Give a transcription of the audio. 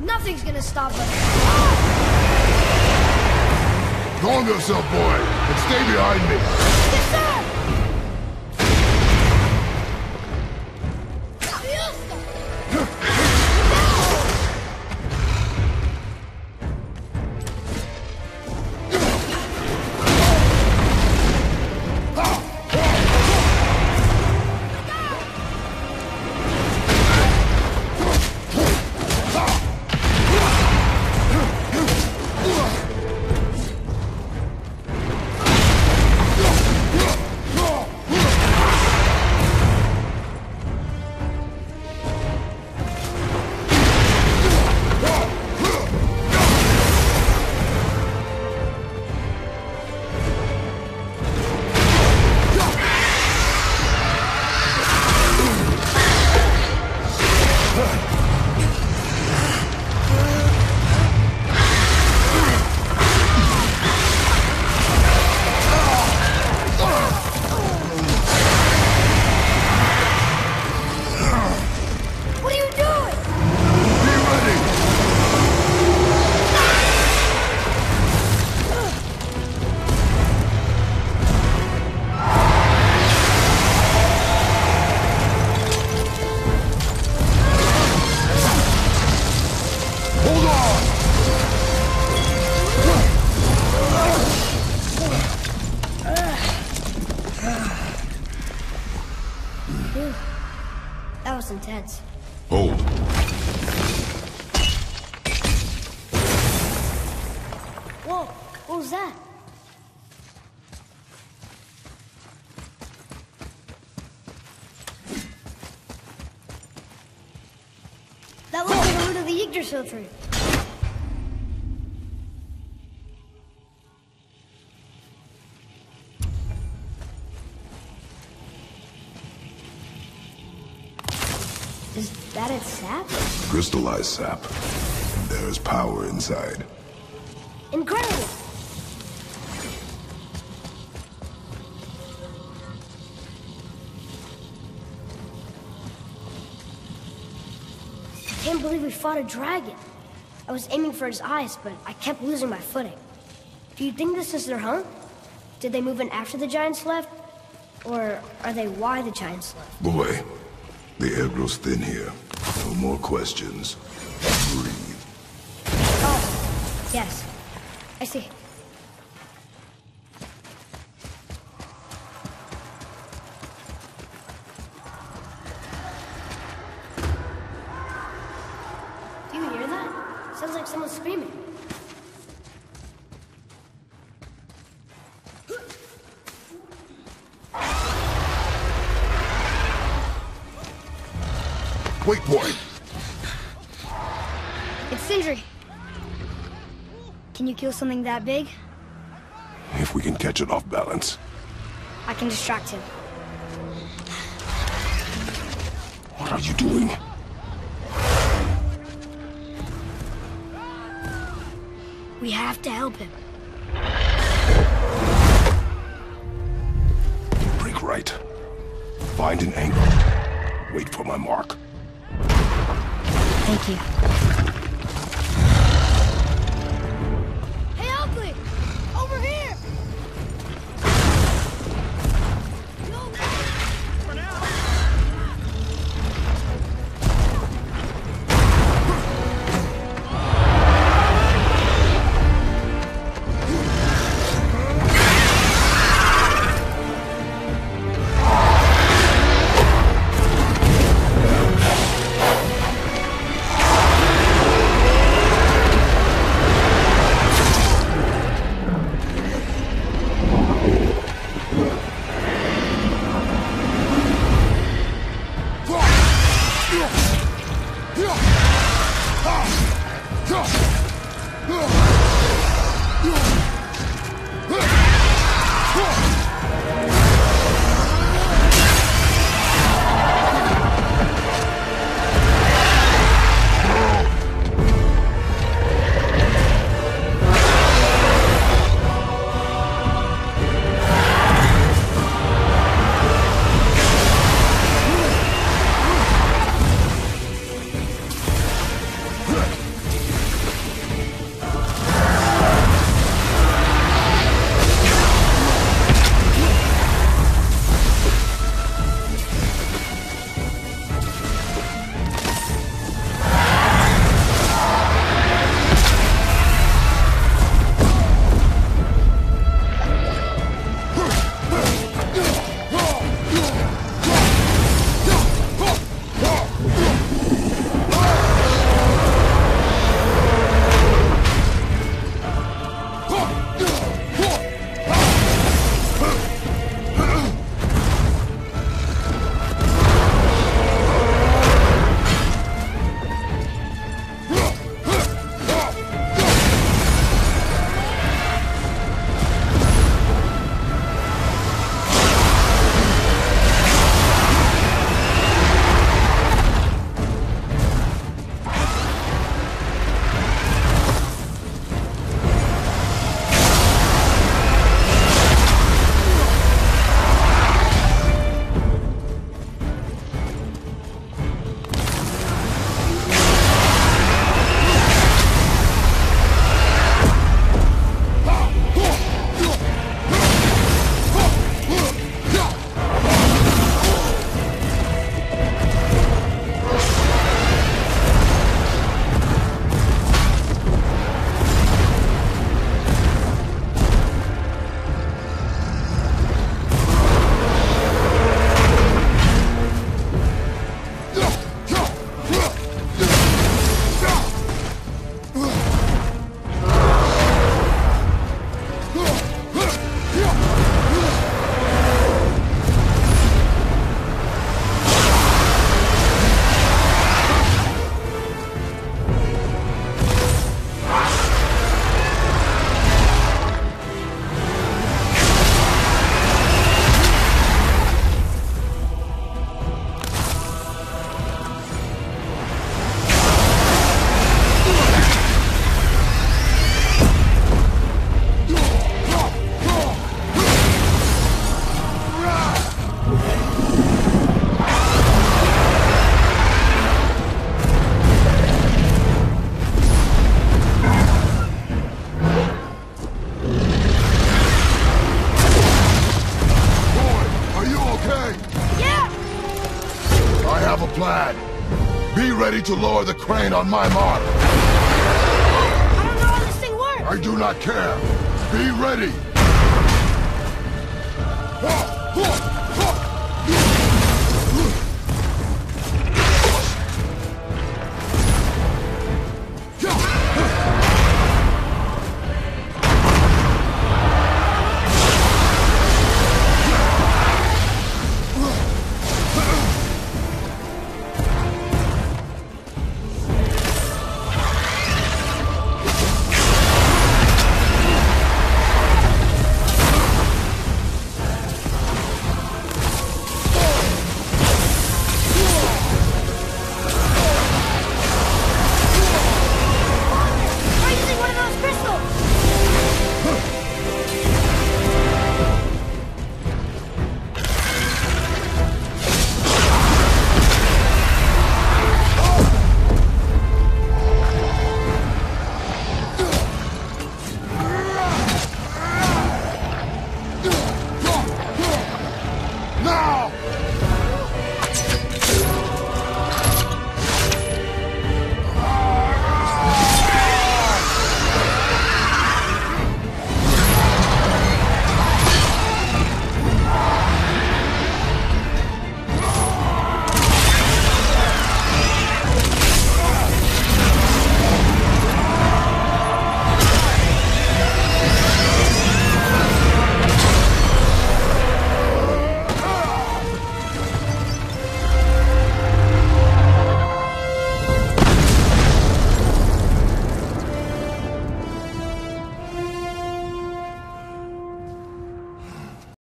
Nothing's gonna stop us. Calm yourself, boy, and stay behind me. Yes, sir! That was intense. Hold. Whoa, what was that? That looks like the root of the Yggdrasil tree. Is that its sap? Crystallized sap. There's power inside. Incredible! I can't believe we fought a dragon. I was aiming for his eyes, but I kept losing my footing. Do you think this is their home? Did they move in after the giants left? Or are they why the giants left? Boy, the air grows thin here. No more questions. Breathe. Oh, yes. I see. Do you hear that? Sounds like someone screaming. Waypoint! It's Sindri. Can you kill something that big? If we can catch it off balance. I can distract him. What are you doing? We have to help him. Break right. Find an angle. Wait for my mark. Thank you. Hey, Oakley! Over here! ready to lower the crane on my mark. I don't know how this thing works! I do not care. Be ready.